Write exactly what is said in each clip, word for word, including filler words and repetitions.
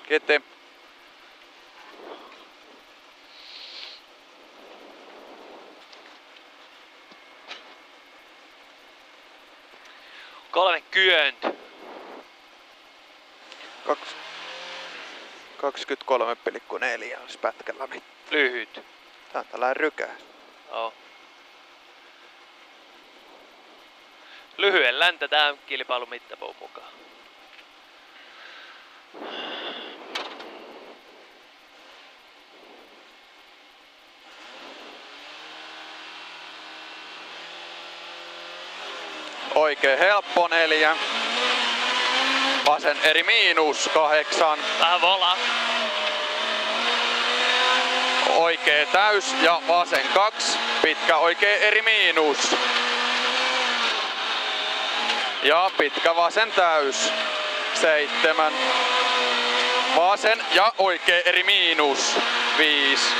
Kiitti. kolmekymmentä. Kaks... kaksikymmentäkolme pilkku neljä olisi pätkällä. Lyhyt. Tää on tällainen rykää. Oh. Lyhyen läntä tää kilpailun mittapuun mukaan. Oikein helppo neljä. Vasen eri miinus kahdeksan. Vähän vola. Oikee täys ja vasen kaksi. Pitkä oikee eri miinus. Ja pitkä vasen täys. Seitsemän. Vasen ja oikee eri miinus. Viisi.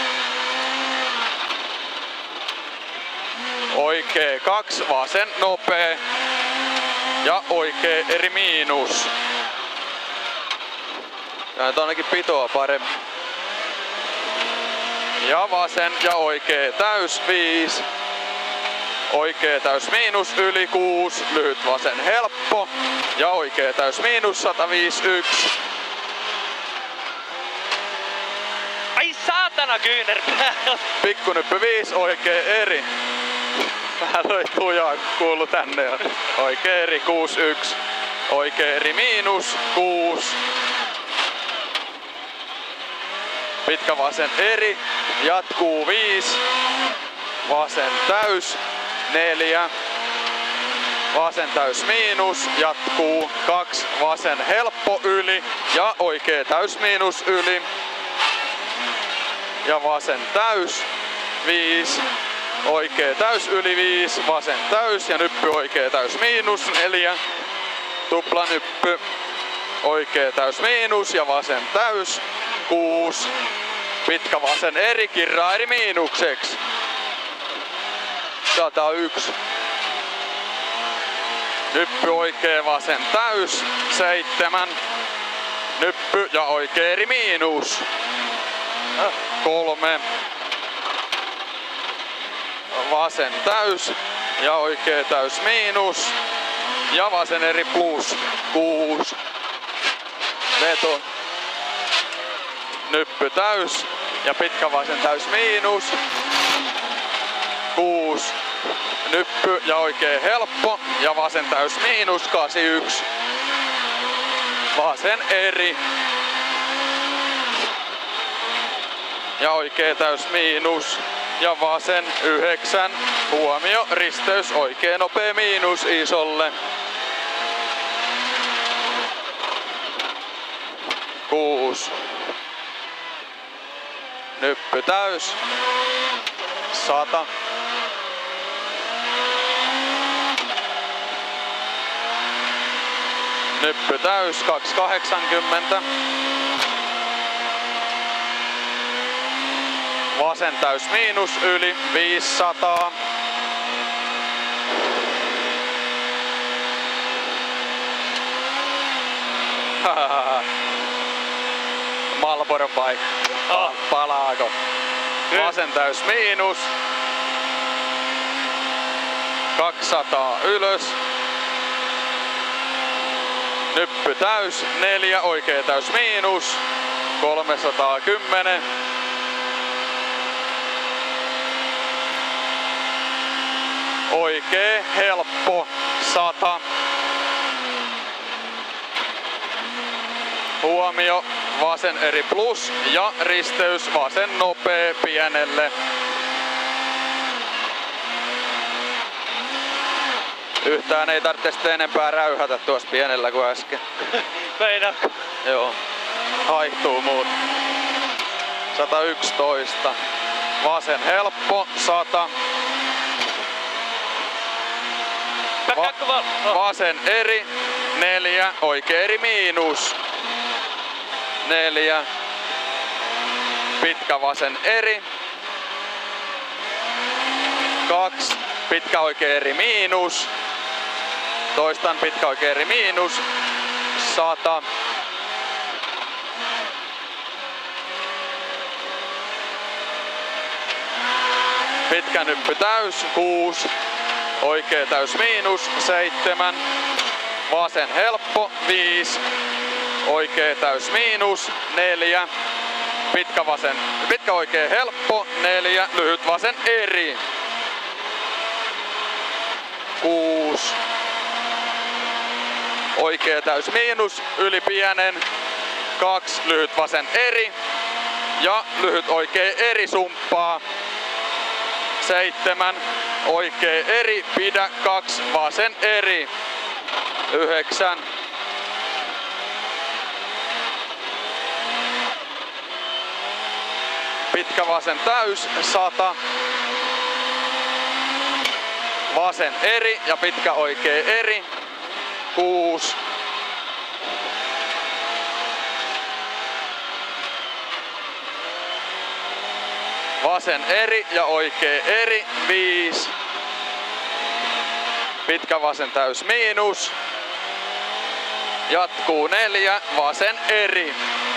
Oikee kaksi, vasen nopee. Ja oikee eri miinus. Ja nyt ainakin pitoa paremmin. Ja vasen ja oikee täys viisi. Oikee täys miinus yli kuusi. Lyhyt vasen helppo. Ja oikee täys miinus sata viisikymmentäyksi. Ai saatana kyynärpäällä. Pikkunyppy viisi, oikee eri. Vähän loi tujaa kuulu tänne. Oikee eri kuusi yksi. Oikee eri miinus kuusi. Pitkä vasen eri. Jatkuu viisi. Vasen täys neljä. Vasen täys miinus. Jatkuu kaksi. Vasen helppo yli. Ja oikee täys miinus yli. Ja vasen täys viisi. Oikee täys yli viisi, vasen täys ja nyppy oikee täys miinus neljä. Tupla nyppy, oikee täys miinus ja vasen täys kuusi. Pitkä vasen eri, kirraa eri miinukseksi. sata yksi. Nyppy oikee vasen täys seitsemän. Nyppy ja oikee eri miinus kolme. Vasen täys ja oikee täys miinus ja vasen eri plus kuusi. Veto. Nyppy täys ja pitkä vasen täys miinus kuusi. Nyppy ja oikee helppo ja vasen täys miinus kahdeksankymmentäyksi. Vasen eri ja oikee täys miinus. Ja vasen yhdeksän. Huomio, risteys, oikee nopea miinus isolle. kuusi. Nyppy täys. sata. Nyppy täys kaksisataakahdeksankymmentä. Vasen täys miinus yli viisisataa. Marlboro paikka. Oh. Palaako? Vasen täys miinus. kaksisataa ylös. Nyppy täys neljä. Oikee täys miinus. kolmesataakymmenen. Oikee helppo sata. Huomio, vasen eri plus ja risteys vasen nopea pienelle. Yhtään ei tarvitse sitten enempää räyhätä tuossa pienellä kuin äsken. Meinaatko? Joo, haihtuu muut. sata yksitoista. Vasen helppo sata. Va- vasen eri, neljä, oikea eri miinus, neljä, pitkä vasen eri, kaksi, pitkä oikea eri miinus, toistan pitkä oikea eri miinus, sata, Pitkä nyppy täys, kuusi. Oikea täys miinus, seitsemän. Vasen helppo, viisi. Oikea täys miinus, neljä. Pitkä vasen, pitkä oikea helppo, neljä. Lyhyt vasen eri. kuusi. Oikea täys miinus, yli pienen. kaksi. Lyhyt vasen eri. Ja lyhyt oikea eri sumppaa. seitsemän. Oikea eri, pidä kaksi. Vasen eri. yhdeksän. Pitkä vasen täys, sata. Vasen eri ja pitkä oikea eri. kuusi. Vasen eri ja oikea eri. viisi. Pitkä vasen täys miinus. Jatkuu neljä. Vasen eri.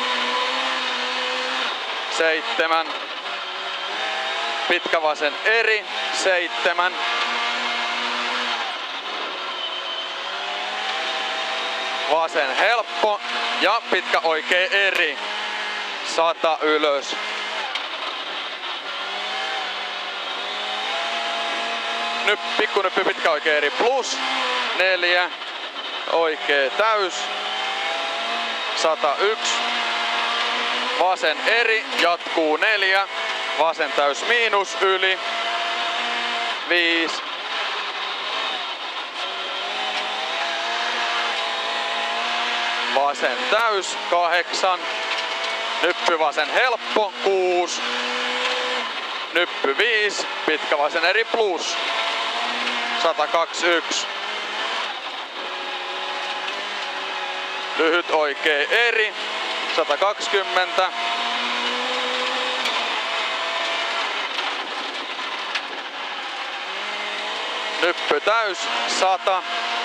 seitsemän. Pitkä vasen eri. seitsemän. Vasen helppo ja pitkä oikea eri. sata ylös. Nyt pikku nyppy pitkä oikea eri plus. neljä. Oikea täys. sata yksi. Vasen eri, jatkuu neljä. Vasen täys miinus yli. viisi. Vasen täys, kahdeksan. Nyppy vasen helppo, kuusi. Nyppy viisi, pitkä vasen eri plus. sata kaksikymmentäyksi. Lyhyt oikea eri, sata kaksikymmentä. Nyppy täys, sata.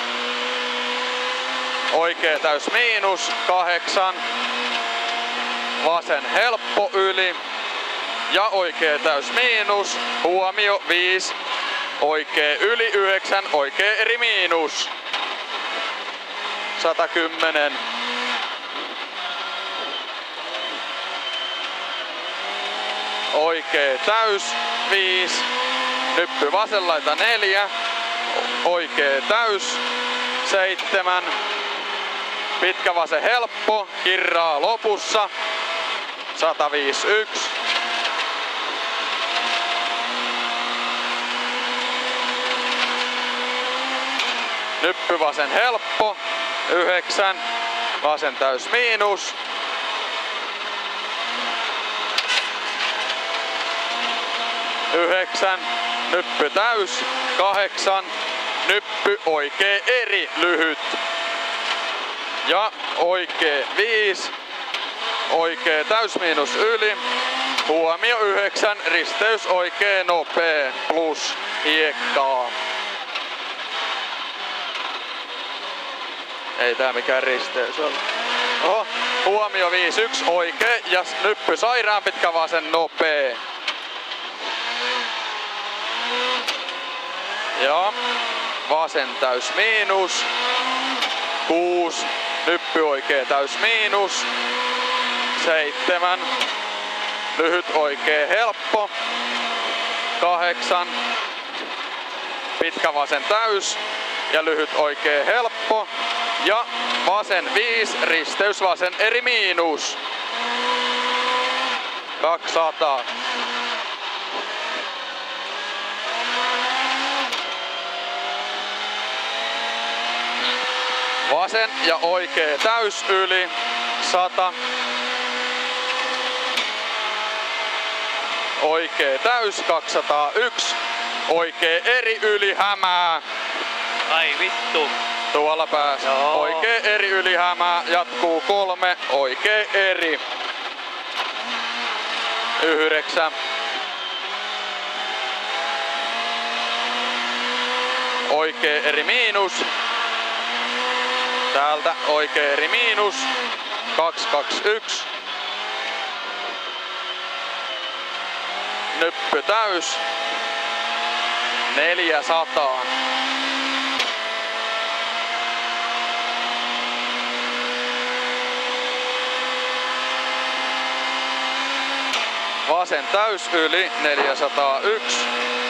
Oikea täys miinus, kahdeksan. Vasen helppo yli. Ja oikea täys miinus, huomio, viisi. Oikea yli, yhdeksän. Oikea eri miinus. sata kymmenen. Oikea täys, viisi. Nyppy vasen laita neljä. Oikea täys, seitsemän. Pitkä vasen helppo, kirraa lopussa. sata viisikymmentäyksi. Nyppy vasen helppo, yhdeksän. Vasen täys miinus. yhdeksän. Nyppy täys, kahdeksan. Nyppy oikea eri, lyhyt. Ja oikea viisi. Oikea täys miinus yli. Huomio yhdeksän. Risteys oikea nopea. Plus hiekkaa. Ei tää mikään risteys ole. Oho. Huomio viisi yksi. Oikea. Ja nyppy sairaan pitkä vasen nopea. Ja vasen täys miinus. kuusi. Nyppy oikea täys miinus. seitsemän. Lyhyt oikea helppo. kahdeksan. Pitkä vasen täys. Ja lyhyt oikea helppo. Ja vasen viisi. Risteys vasen eri miinus. kaksisataa. Vasen ja oikea täys yli. sata. Oikea täys kaksisataayksi. Oikea eri yli hämää. Ai vittu. Tuolla pääs. Joo. Oikea eri yli hämää. Jatkuu kolme. Oikea eri. Yhdeksän. Oikea eri miinus. Täältä oikea eri miinus. kaksi kaksi yksi. Nyppy täys. neljäsataa. Vasen täys yli neljäsataayksi.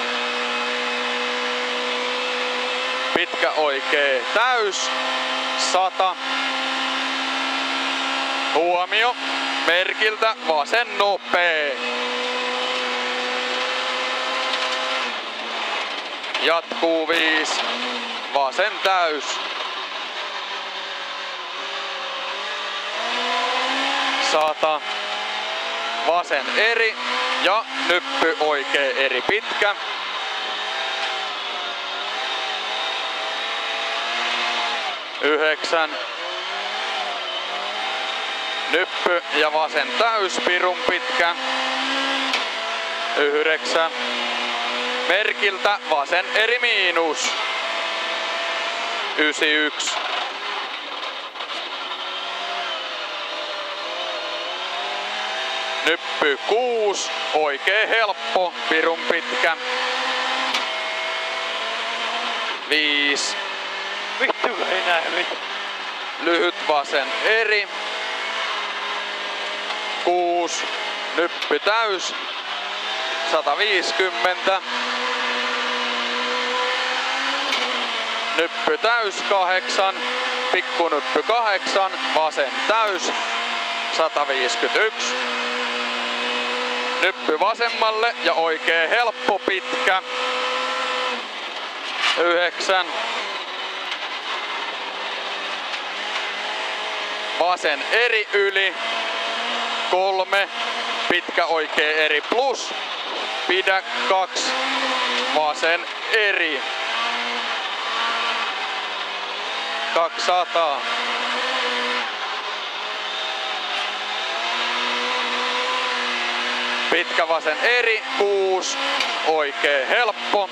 Pitkä oikee täys sata. Huomio merkiltä vasen nopee. Jatkuu viisi. Vasen täys. Sata. Vasen eri ja nyppy oikee eri pitkä. Yhdeksän. Nyppy ja vasen täys pirun pitkä. Yhdeksän. Merkiltä vasen eri miinus. Yhdeksänkymmentäyksi. Nyppy kuusi. Oikee helppo pirun pitkä. Viisi. Vittu ei näe mit. Lyhyt vasen eri. Kuusi. Nyppy täys. sata viisikymmentä. Nyppy täys kahdeksan. Pikkunyppy kahdeksan. Vasen täys. sata viisikymmentäyksi. Nyppy vasemmalle ja oikee helppo pitkä. Yhdeksän. Vasen eri yli. Kolme. Pitkä oikee eri plus. Pidä kaksi. Vasen eri. kaksisataa. Pitkä vasen eri. Kuusi. Oikee helppo.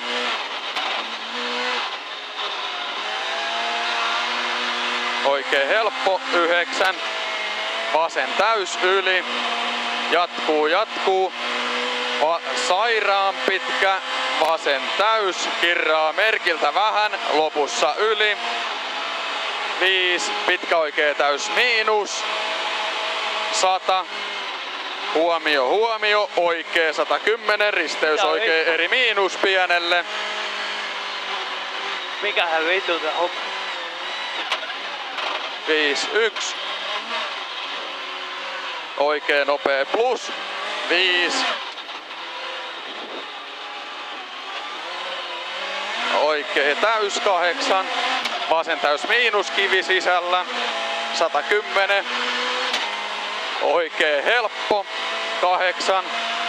Oikee helppo. Yhdeksän. Vasen täys yli. Jatkuu, jatkuu. Va- sairaan pitkä. Vasen täys. Kirraa merkiltä vähän. Lopussa yli. Viisi. Pitkä oikee täys miinus. Sata. Huomio, huomio. Oikee sata kymmenen. Risteys oikee eri miinus pienelle. Mikähän vittu tää on? Viisi, yksi. Oikee nopea plus. Viisi. Oikee täys kahdeksan. Vasen täys miinus kivi sisällä. sata kymmenen. Oikee helppo. kahdeksan.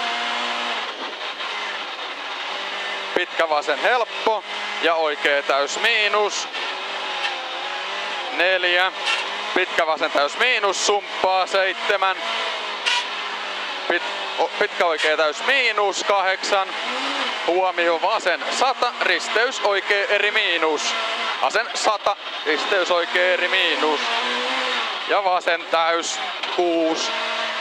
Pitkä vasen helppo. Ja oikee täys miinus. neljä. Pitkä vasen täys miinus. Sumppaa seitsemän. Pit, o, pitkä oikee täys miinus. kahdeksan. Huomio vasen sata. Risteys oikee eri miinus. Vasen sata. Risteys oikee eri miinus. Ja vasen täys kuusi.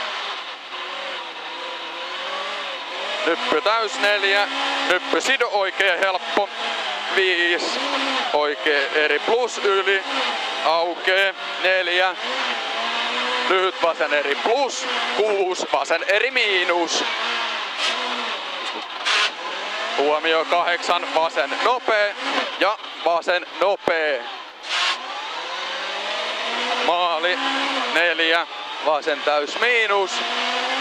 Nyppy täys neljä. Nyppy sido oikee helppo. viisi. Oikee eri plus yli. Aukee. neljä. Lyhyt vasen eri plus. kuusi. Vasen eri miinus. Huomio kahdeksan. Vasen nopee. Ja vasen nopee. Maali. neljä. Vasen täys miinus.